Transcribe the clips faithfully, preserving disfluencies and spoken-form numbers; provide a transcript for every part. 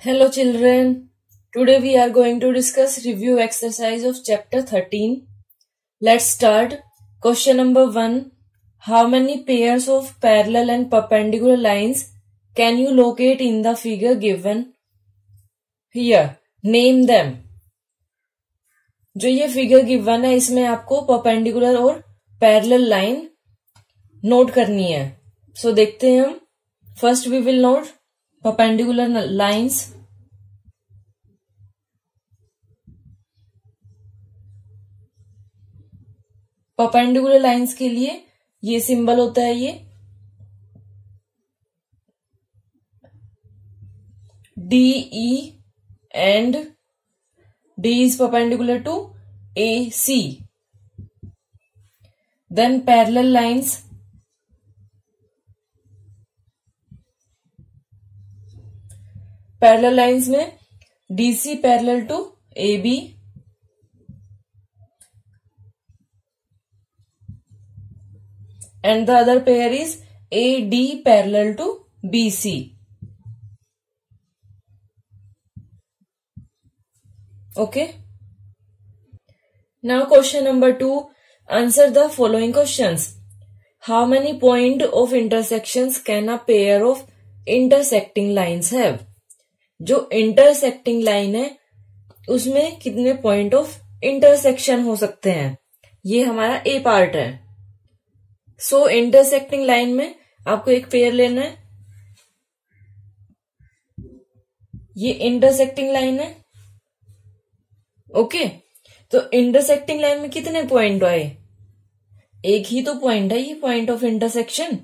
Hello children, today we are going to discuss review exercise of chapter thirteen. Let's start. Question number one. How many pairs of parallel and perpendicular lines can you locate in the figure given? Here, name them. जो ये figure given है इसमें आपको perpendicular और parallel line note करनी है. सो so, देखते हैं हम. First we will note perpendicular lines. Perpendicular lines के लिए ये सिंबल होता है, ये D E and D is perpendicular to A C. Then parallel lines. Parallel lines में D C parallel to A B. And the other pair is A D parallel to B C. Okay. Now question number two. Answer the following questions. How many point of intersections can a pair of intersecting lines have? जो intersecting line है उसमें कितने point of intersection हो सकते हैं, ये हमारा A part है. So intersecting line में आपको एक पेयर लेना है. ये intersecting line है. Okay okay. तो इंटरसेक्टिंग लाइन में कितने पॉइंट आए? एक ही तो पॉइंट है ये पॉइंट ऑफ इंटरसेक्शन.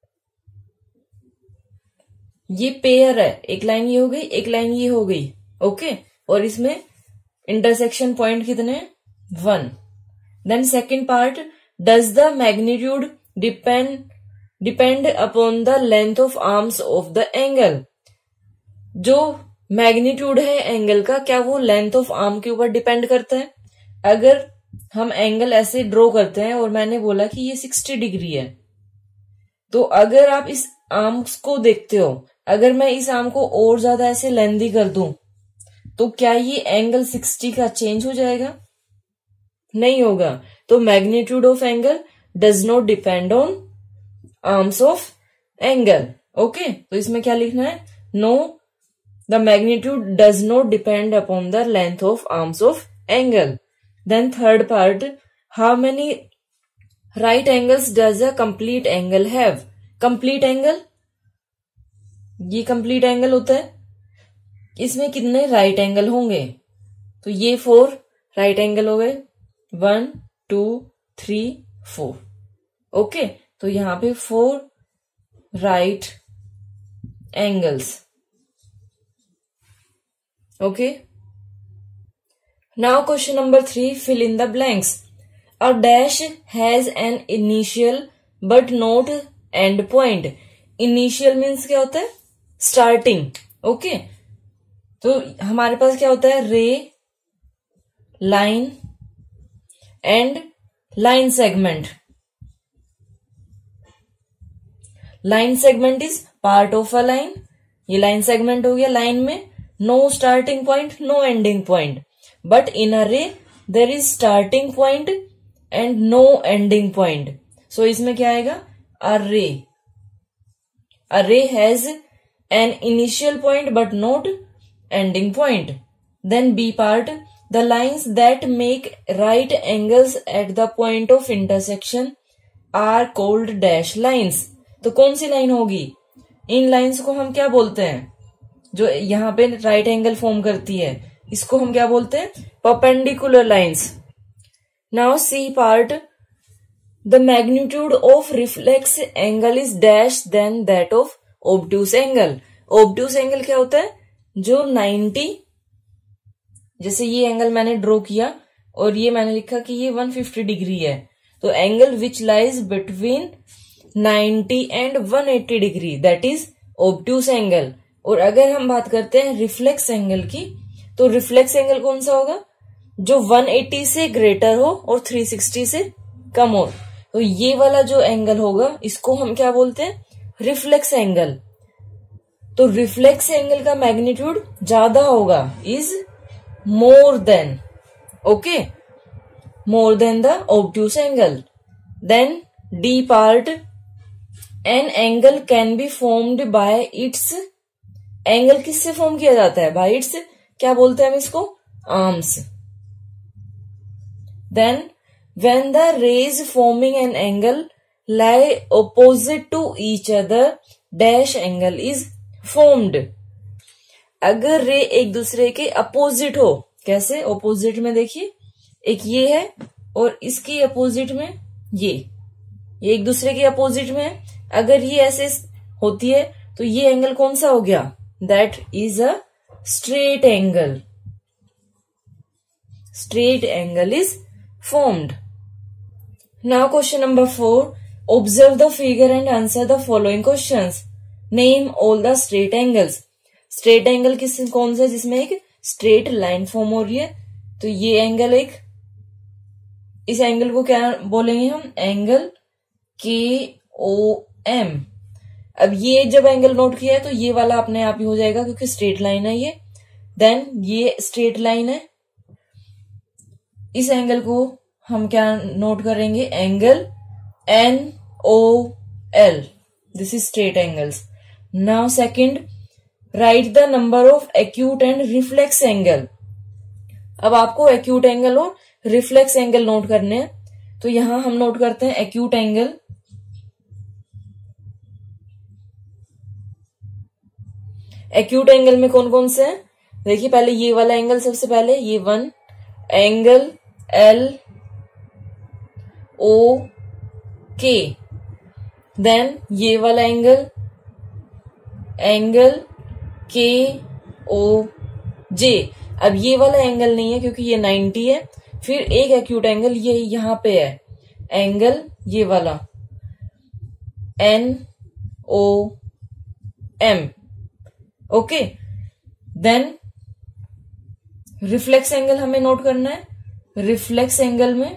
ये पेयर है, एक लाइन ये हो गई, एक लाइन ये हो गई. Okay okay. और इसमें इंटरसेक्शन पॉइंट कितने? One. Then second part. Does the magnitude depend depend upon the length of arms of the angle. जो मैग्नीट्यूड है एंगल का, क्या वो लेंथ ऑफ आर्म के ऊपर डिपेंड करता है? अगर हम एंगल ऐसे ड्रॉ करते हैं और मैंने बोला कि ये सिक्सटी डिग्री है, तो अगर आप इस आर्म्स को देखते हो, अगर मैं इस आर्म को और ज्यादा ऐसे लेंथी कर दूं तो क्या ये एंगल सिक्सटी का चेंज हो जाएगा? नहीं होगा. तो magnitude of angle does not depend on arms of angle. Okay, तो इसमें क्या लिखना है? No, the magnitude does not depend upon the length of arms of angle. Then third part. How many right angles does a complete angle have? Complete angle, ये complete angle होता है. इसमें कितने right angle होंगे? तो ये four right angle हो गए. One two three four. Okay, तो यहां पे four right angles. Okay. Now question number three. Fill in the blanks. A dash has an initial but not end point. Initial means क्या होता है? Starting. Okay. तो हमारे पास क्या होता है? Ray, line and line segment. Line segment is part of a line. ये line segment हो गया. line में no starting point, no ending point. But in a ray, there is starting point and no ending point. So इसमें क्या आएगा? A ray. A ray has an initial point but not ending point. Then B part. The lines that make right angles at the point of intersection are called dash lines. तो कौन सी line होगी? इन lines को हम क्या बोलते हैं? जो यहाँ पे राइट एंगल फॉर्म करती है, इसको हम क्या बोलते हैं? Perpendicular lines. Now C part. The magnitude of reflex angle is dash than that of obtuse angle. Obtuse angle क्या होता है? जो नाइन्टी, जैसे ये एंगल मैंने ड्रॉ किया और ये मैंने लिखा कि ये वन फिफ्टी डिग्री है, तो angle which lies between ninety and one eighty degree, that is obtuse angle. और अगर हम बात करते हैं रिफ्लेक्स एंगल की, तो रिफ्लेक्स एंगल कौन सा होगा? जो वन एट्टी से ग्रेटर हो और थ्री सिक्सटी से कम हो. तो ये वाला जो एंगल होगा इसको हम क्या बोलते हैं? Reflex angle. तो रिफ्लेक्स एंगल का मैग्नीट्यूड ज्यादा होगा, is more than, okay, more than the obtuse angle. Then D part, an angle can be formed by its, angle किससे फॉर्म किया जाता है? बाय इट्स, क्या बोलते हैं हम इसको? Arms. Then when the rays forming an angle lie opposite to each other dash angle is formed. अगर रे एक दूसरे के अपोजिट हो, कैसे अपोजिट में? देखिए, एक ये है और इसकी अपोजिट में ये ये एक दूसरे के अपोजिट में है. अगर ये ऐसे होती है तो ये एंगल कौन सा हो गया? That is a straight angle. Straight angle is formed. Now question number four, observe the figure and answer the following questions. Name all the straight angles. Straight angle किस कौन सा? जिसमें एक स्ट्रेट लाइन फॉर्म हो रही है. तो ये एंगल, एक इस एंगल को क्या बोलेंगे हम? Angle K O M. अब ये जब एंगल नोट किया है तो ये वाला अपने आप ही हो जाएगा क्योंकि स्ट्रेट लाइन है ये. देन ये स्ट्रेट लाइन है, इस एंगल को हम क्या नोट करेंगे? Angle N O L. This is straight angles. Now second, write the number of acute and reflex angle. अब आपको एक्यूट एंगल और रिफ्लेक्स एंगल नोट करने हैं. तो यहां हम नोट करते हैं एक्यूट एंगल. एक्यूट एंगल में कौन कौन से हैं? देखिए, पहले ये वाला एंगल, सबसे पहले ये वन एंगल एल ओ के. देन ये वाला एंगल एंगल के ओ जे. अब ये वाला एंगल नहीं है क्योंकि ये नाइंटी है. फिर एक एक्यूट एंगल ये यहां पे है, एंगल ये वाला N O M. Okay. Then reflex angle हमें नोट करना है. रिफ्लेक्स एंगल में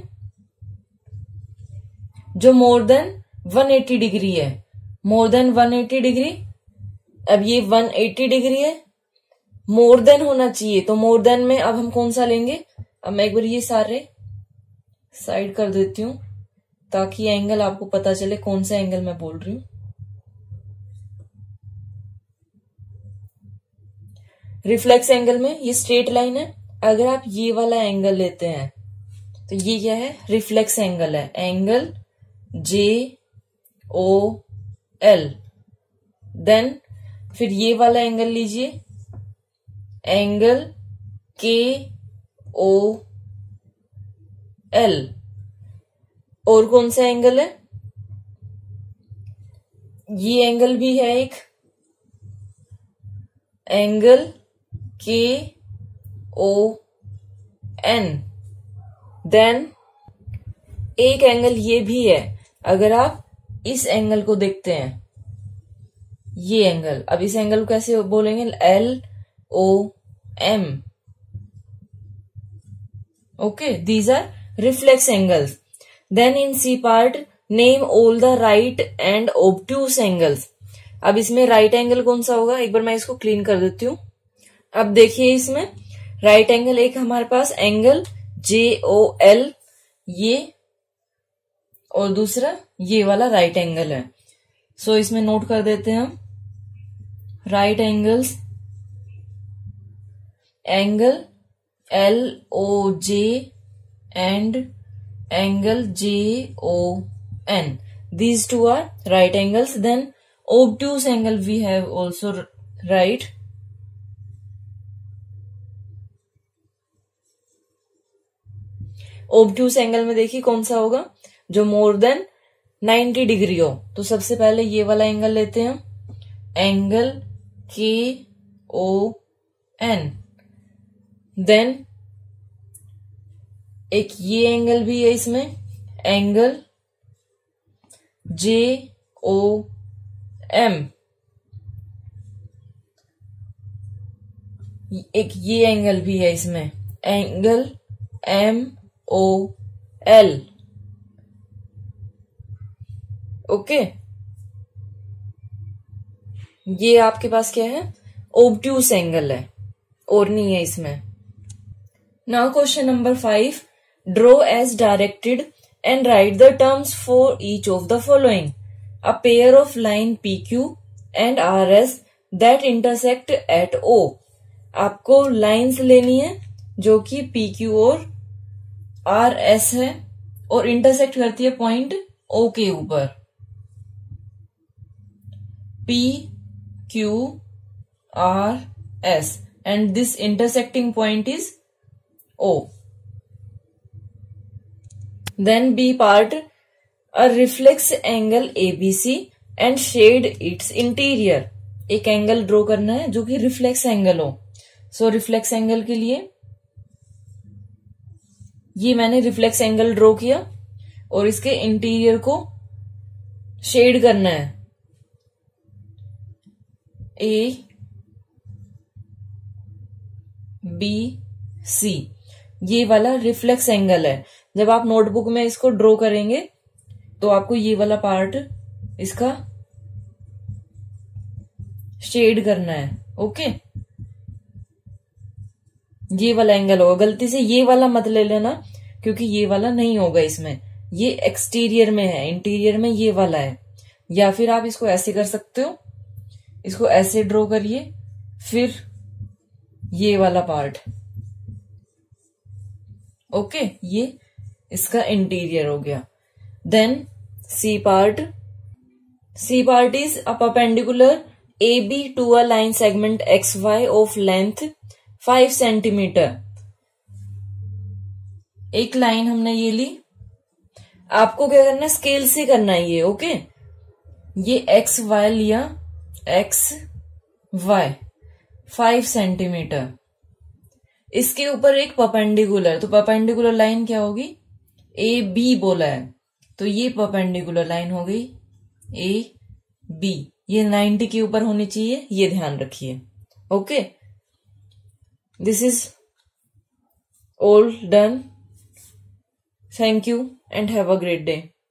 जो more than one eighty degree है, more than one eighty degree. अब ये वन एटी डिग्री है, मोर देन होना चाहिए. तो मोर देन में अब हम कौन सा लेंगे? अब मैं एक बार ये सारे साइड कर देती हूं ताकि एंगल आपको पता चले कौन सा एंगल मैं बोल रही हूं. रिफ्लेक्स एंगल में ये स्ट्रेट लाइन है. अगर आप ये वाला एंगल लेते हैं तो ये क्या है? रिफ्लेक्स एंगल है, angle J O L. Then फिर ये वाला एंगल लीजिए, एंगल के ओ एल. और कौन सा एंगल है? ये एंगल भी है एक, angle K O N. Then एक एंगल ये भी है. अगर आप इस एंगल को देखते हैं, ये एंगल, अब इस एंगल को कैसे बोलेंगे? L O M. Okay, these are reflex angles. Then in C part, name all the right and obtuse angles. अब इसमें राइट एंगल कौन सा होगा? एक बार मैं इसको क्लीन कर देती हूं. अब देखिए, इसमें राइट एंगल एक हमारे पास एंगल जे ओ एल, ये, और दूसरा ये वाला राइट एंगल है. सो so, इसमें नोट कर देते हैं हम right angles, angle L O J and angle J O N. These two are right angles. Then obtuse angle we have also right. obtuse angle में देखिए कौन सा होगा? जो मोर देन नाइंटी डिग्री हो. तो सबसे पहले ये वाला एंगल लेते हैं, angle K O N. Then एक ये एंगल भी है इसमें, एंगल जे ओ एम. एक ये एंगल भी है इसमें, angle M O L. Okay. ये आपके पास क्या है, ओब्ट्यूस एंगल है और नहीं है इसमें। Now question number five, draw as directed and write the terms for each of the following, a pair of line P Q and R S that intersect at O. आपको लाइन्स लेनी है जो कि पी क्यू और R S है और intersect करती है पॉइंट ओ के ऊपर। P Q R S and this intersecting point is O. Then B part, a reflex angle ABC and shade its interior. एक एंगल ड्रॉ करना है जो कि रिफ्लेक्स एंगल हो। सो रिफ्लेक्स एंगल के लिए ये मैंने रिफ्लेक्स एंगल ड्रॉ किया और इसके इंटीरियर को शेड करना है। ए बी सी, ये वाला रिफ्लेक्स एंगल है। जब आप नोटबुक में इसको ड्रॉ करेंगे तो आपको ये वाला पार्ट इसका शेड करना है। ओके, ये वाला एंगल होगा। गलती से ये वाला मत ले लेना क्योंकि ये वाला नहीं होगा इसमें, ये एक्सटीरियर में है, इंटीरियर में ये वाला है। या फिर आप इसको ऐसे कर सकते हो, इसको ऐसे ड्रॉ करिए, फिर ये वाला पार्ट। ओके, ये इसका इंटीरियर हो गया। Then C part, C part is a perpendicular A B to a line segment X Y of length five centimetre. एक लाइन हमने ये ली, आपको क्या करना है, स्केल से करना है ये। ओके, ये एक्स वाई लिया, एक्स वाई फाइव सेंटीमीटर, इसके ऊपर एक परपेंडिकुलर, तो परपेंडिकुलर लाइन क्या होगी, ए बी बोला है तो ये परपेंडिकुलर लाइन हो गई ए बी। ये नाइन्टी के ऊपर होनी चाहिए, ये ध्यान रखिए। Okay, this is all done. Thank you and have a great day.